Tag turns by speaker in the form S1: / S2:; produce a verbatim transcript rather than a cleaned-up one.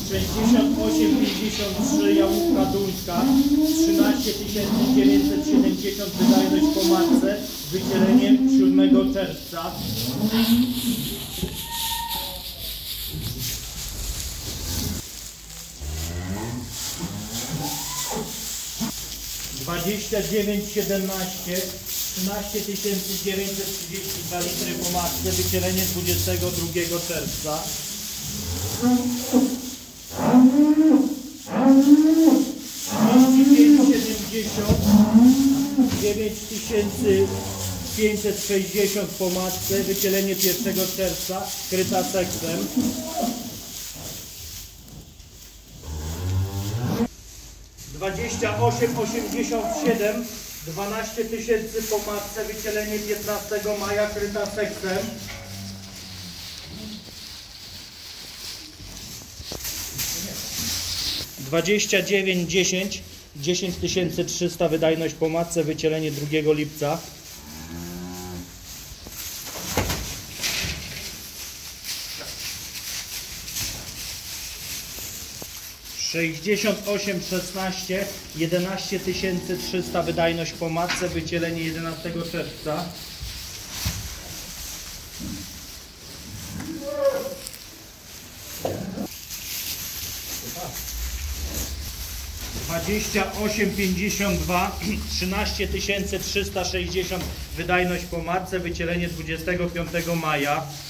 S1: sześćdziesiąt osiem pięćdziesiąt trzy Jałówka Duńska, trzynaście tysięcy dziewięćset siedemdziesiąt wydajność po matce, wycielenie siódmego czerwca. dwadzieścia dziewięć siedemnaście, trzynaście tysięcy dziewięćset trzydzieści dwa litry po matce, wycielenie dwudziestego drugiego czerwca. trzydzieści pięć siedemdziesiąt, dziewięć tysięcy pięćset sześćdziesiąt po matce, wycielenie pierwszego czerwca, kryta seksem. dwadzieścia osiem osiemdziesiąt siedem, dwanaście tysięcy po matce, wycielenie piętnastego maja, kryta seksem. dwadzieścia dziewięć dziesięć, dziesięć tysięcy trzysta wydajność po matce, wycielenie drugiego lipca. sześćdziesiąt osiem szesnaście, jedenaście tysięcy trzysta wydajność po matce, wycielenie jedenastego czerwca. dwadzieścia osiem pięćdziesiąt dwa, trzynaście tysięcy trzysta sześćdziesiąt wydajność po matce, wycielenie dwudziestego piątego maja.